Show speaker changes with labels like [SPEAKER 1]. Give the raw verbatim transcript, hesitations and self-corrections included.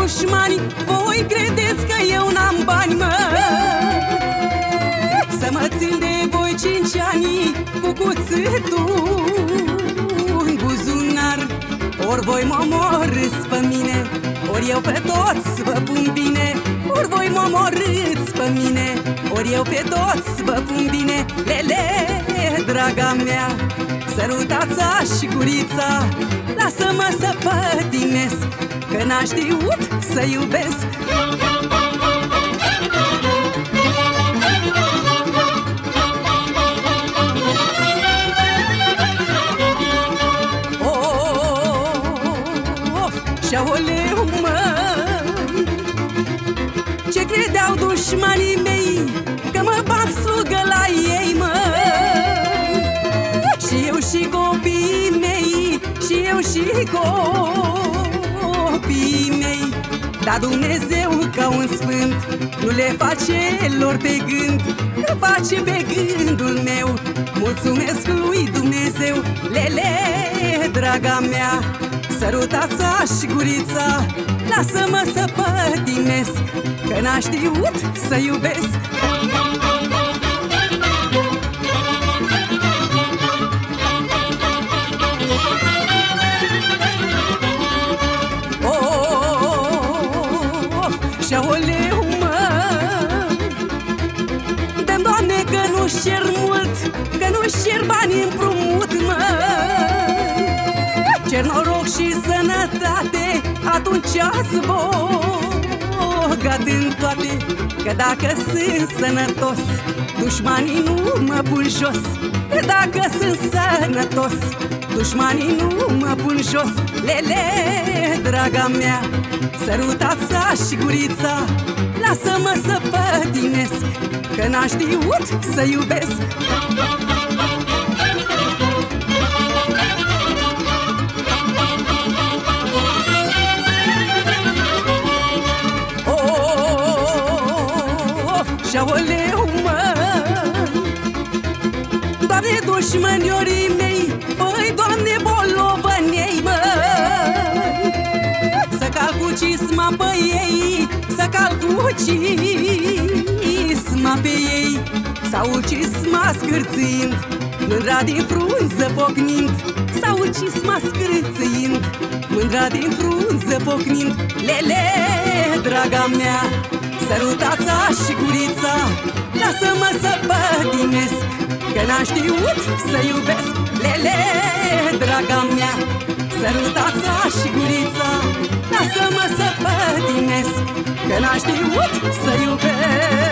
[SPEAKER 1] dușmani, voi credeți că eu n-am bani, mă? Să mă țin de voi cinci ani cu cuțitul în buzunar. Ori voi mă omorâți pe mine, ori eu pe toți vă pun bine. Ori voi mă omorâți pe mine, ori eu pe toți vă pun bine. Lele, draga mea, sărutața și gurița, lasă-mă să pătimesc, că n-aș știut să iubesc. Și-aoleu, mă, ce credeau dușmanii mei, că mă bag slugă la ei, mă. Și eu și copiii mei, și eu și copiii mei. Dar Dumnezeu ca un sfânt nu le face lor pe gând, că face pe gândul meu. Mulțumesc lui Dumnezeu. Lele, draga mea, sărutața și gurița, lasă-mă să pătimesc, că n-aș știut să iubesc. Of, și-aoleu, mă, dă-mi, Doamne, că nu-și cer mult, că nu-și cer bani împrumut, mă. Cer noroc și sănătate, atunci ați bogat în toate. Că dacă sunt sănătos, dușmanii nu mă pun jos. Că dacă sunt sănătos, dușmanii nu mă pun jos. Lele, draga mea, sărutața și gurița, lasă-mă să pătimesc, că n-aș știut să iubesc. Și-aoleu, mă, Doamne, dușmâniorii mei, păi, Doamne, bolovănei, mă. Să calcu cisma pe ei, să calcu cisma pe ei, sau cisma scârțâind, mândra din frunză pocnind. Sau cisma scârțâind, mândra din frunză pocnind. Lele, draga mea, sărutața și gurița, lasă-mă să pătimesc, că n-aș știut să iubesc. Lele, draga mea, sărutața și gurița, lasă-mă să pătimesc, că n-aș știut să iubesc.